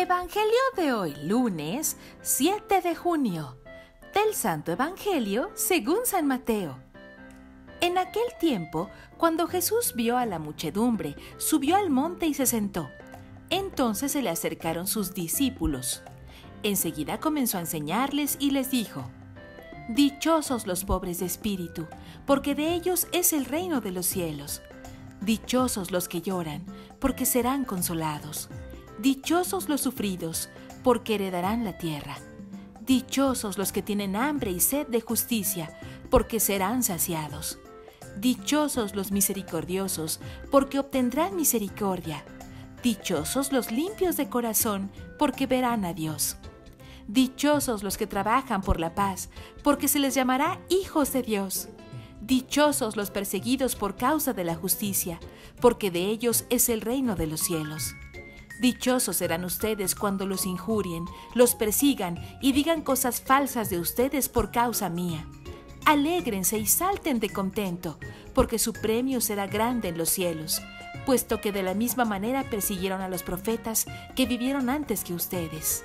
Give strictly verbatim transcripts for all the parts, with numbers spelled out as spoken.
Evangelio de hoy, lunes siete de junio, del Santo Evangelio según San Mateo. En aquel tiempo, cuando Jesús vio a la muchedumbre, subió al monte y se sentó. Entonces se le acercaron sus discípulos. Enseguida comenzó a enseñarles y les dijo: Dichosos los pobres de espíritu, porque de ellos es el reino de los cielos. Dichosos los que lloran, porque serán consolados. Dichosos los sufridos, porque heredarán la tierra. Dichosos los que tienen hambre y sed de justicia, porque serán saciados. Dichosos los misericordiosos, porque obtendrán misericordia. Dichosos los limpios de corazón, porque verán a Dios. Dichosos los que trabajan por la paz, porque se les llamará hijos de Dios. Dichosos los perseguidos por causa de la justicia, porque de ellos es el reino de los cielos. Dichosos serán ustedes cuando los injurien, los persigan y digan cosas falsas de ustedes por causa mía. Alégrense y salten de contento, porque su premio será grande en los cielos, puesto que de la misma manera persiguieron a los profetas que vivieron antes que ustedes.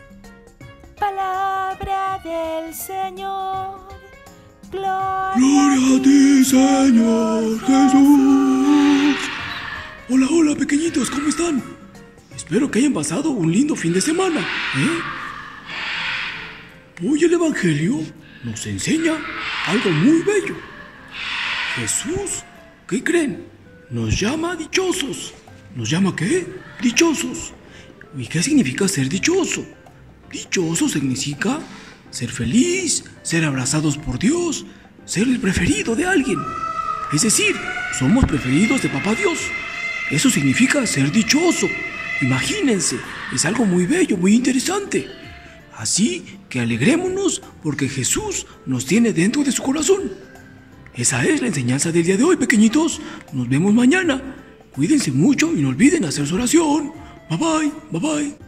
Palabra del Señor. Gloria, Gloria a ti, Señor Jesús. Hola, hola, pequeñitos, ¿cómo están? Espero que hayan pasado un lindo fin de semana, ¿eh? Hoy el Evangelio nos enseña algo muy bello. Jesús, ¿qué creen? Nos llama dichosos. ¿Nos llama qué? Dichosos. ¿Y qué significa ser dichoso? Dichoso significa ser feliz, ser abrazados por Dios, ser el preferido de alguien. Es decir, somos preferidos de Papá Dios. Eso significa ser dichoso. Imagínense, es algo muy bello, muy interesante. Así que alegrémonos porque Jesús nos tiene dentro de su corazón. Esa es la enseñanza del día de hoy, pequeñitos. Nos vemos mañana. Cuídense mucho y no olviden hacer su oración. Bye bye, bye bye.